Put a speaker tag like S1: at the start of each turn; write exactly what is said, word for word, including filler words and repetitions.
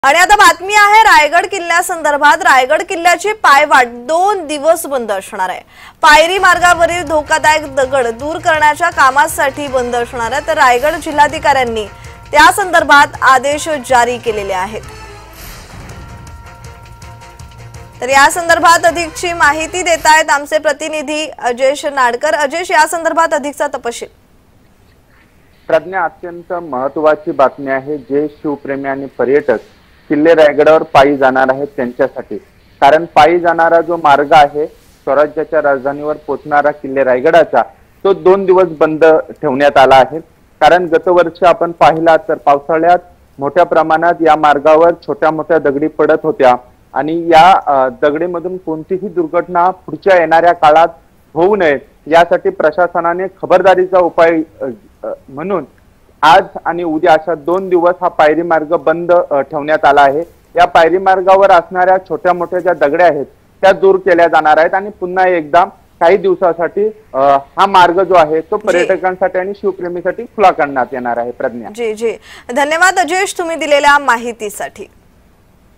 S1: आणि आता बातमी आहे रायगड किल्ल्यासंदर्भात। रायगड किल्ल्याची पायवाट दोन दिवस बंद असणार आहे। पायरी मार्गावरील धोकादायक दगड दूर करण्याच्या कामासाठी बंद असणार आहे। तर रायगड जिल्हाधिकाऱ्यांनी त्या संदर्भात आदेश जारी केलेले आहेत। तर या संदर्भात अधिकची माहिती देत आहेत आमचे प्रतिनिधी अजयश नाडकर। अजयश, या संदर्भात अधिकचा तपशील।
S2: प्रज्ञा, अत्यंत महत्त्वाची बातमी आहे जे शिवप्रेमी आणि पर्यटक किल्ले रायगडावर पायी जाणार आहेत त्यांच्यासाठी। कारण पायी जाणारा जो मार्ग आहे स्वराज्याच्या राजधानीवर पोहोचणारा किल्ले रायगडाचा, तो दोन दिवस बंद ठेवण्यात आला आहे। कारण गतवर्षी आपण पाहिला तर पावसाळ्यात मोठ्या प्रमाणात या मार्गावर छोट्या मोठ्या दगडी पडत होत्या आणि या दगडीमधून कोणतीही दुर्घटना पुढच्या येणाऱ्या काळात होऊ नये यासाठी प्रशासनाने खबरदारीचा उपाय म्हणून आज आणि उद्या अशा दोन दिवस हा पायरी मार्ग बंद ठेवण्यात आला आहे। या पायरी मार्गावर असणाऱ्या छोट्या मोठ्या ज्या दगड्या आहेत त्या दूर केल्या जाणार आहेत आणि पुन्हा एकदा काही दिवसासाठी हा मार्ग जो आहे तो पर्यटकांसाठी आणि शिवप्रेमीसाठी खुला करण्यात येणार आहे। प्रज्ञा
S1: जी जी धन्यवाद अजयश, तुम्ही दिलेल्या माहितीसाठी।